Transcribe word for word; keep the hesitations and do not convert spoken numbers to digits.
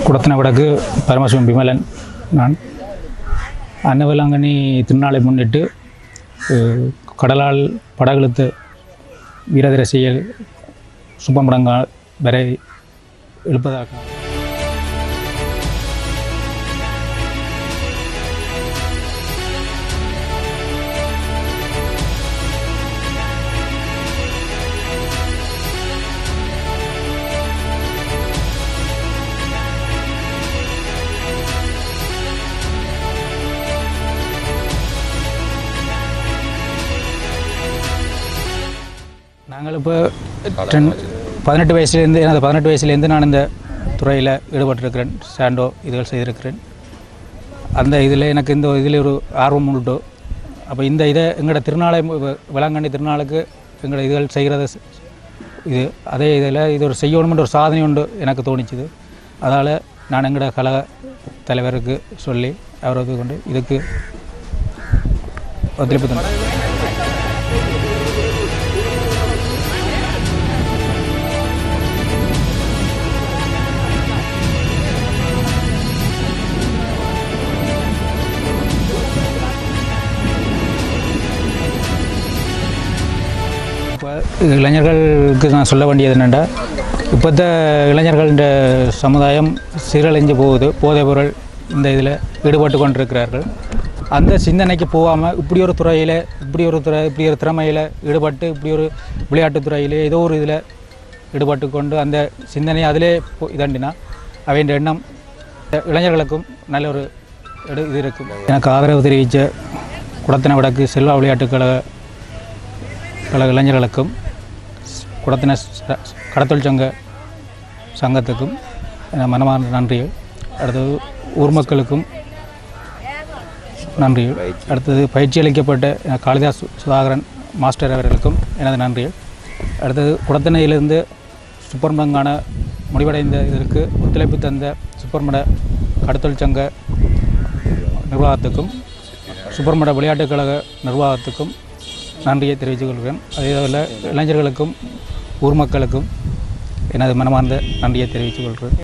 குடத்தன வடக்கு பரமசிவம் விமலன். நான் அன்னவேளாங்கண்ணி திருநாளை முன்னிட்டு கடலால் படகுழுத்து வீரதர செயல் சுப்பமடங்கா வரை எழுப்பதாக நாங்கள் இப்போ டென் பதினெட்டு வயசுலேருந்து எனது பதினெட்டு வயசுலேருந்து நான் இந்த துறையில் ஈடுபட்டிருக்கிறேன். ஸ்டாண்டோ இதுகள் செய்திருக்கிறேன். அந்த இதில் எனக்கு இந்த இதில் ஒரு ஆர்வம் உண்டு. அப்போ இந்த இதை எங்களோட திருநாளை வேளாங்கண்ணி திருநாளுக்கு எங்களோட இதுகள் செய்கிறது இது அதே இதில் இது ஒரு செய்யணுமென்ற ஒரு சாதனை உண்டு எனக்கு தோணிச்சுது. அதனால் நான் எங்களோட கழக தலைவருக்கு சொல்லி அவரது கொண்டு இதுக்கு ஒத்துழைப்பு தந்தேன். இப்போ இளைஞர்களுக்கு நான் சொல்ல வேண்டியது என்னென்னா, இப்போத்த இளைஞர்கள்ன்ற சமுதாயம் சீரழிஞ்சு போகுது. போதைப் பொருள் இந்த இதில் ஈடுபட்டு கொண்டிருக்கிறார்கள். அந்த சிந்தனைக்கு போகாமல் இப்படி ஒரு துறையில் இப்படி ஒரு துறை இப்படி ஒரு திறமையில் ஈடுபட்டு இப்படி ஒரு விளையாட்டுத் துறையிலே ஏதோ ஒரு இதில் ஈடுபட்டு கொண்டு அந்த சிந்தனை அதிலே இதண்டினா அவைன்ற எண்ணம் இளைஞர்களுக்கும் நல்ல ஒரு இது இருக்கும். எனக்கு ஆதரவு தெரிவித்த குடத்தன வடக்கு செல்வா விளையாட்டுக் கழக கழக இளைஞர்களுக்கும் குடத்தின கடத்தொழில் சங்க சங்கத்துக்கும் மனமார்ந்த நன்றிகள். அடுத்தது ஊர் மக்களுக்கும் நன்றிகள். அடுத்தது பயிற்சி அளிக்கப்பட்ட காளிதாஸ் சுதாகரன் மாஸ்டர் அவர்களுக்கும் எனது நன்றிகள். அடுத்தது குடத்தினையிலிருந்து சுப்பர்மடங்கான முடிவடைந்த இதற்கு ஒத்துழைப்பு தந்த சுப்பர்மட கடத்தொழில் சங்க நிர்வாகத்துக்கும் சுப்பர்மட விளையாட்டுக் கழக நிர்வாகத்துக்கும் நன்றியை தெரிவித்துக் கொள்கிறேன். அதேபோல் இளைஞர்களுக்கும் ஊர் மக்களுக்கும் எனது மனமார்ந்த நன்றியை தெரிவித்துக் கொள்கிறேன்.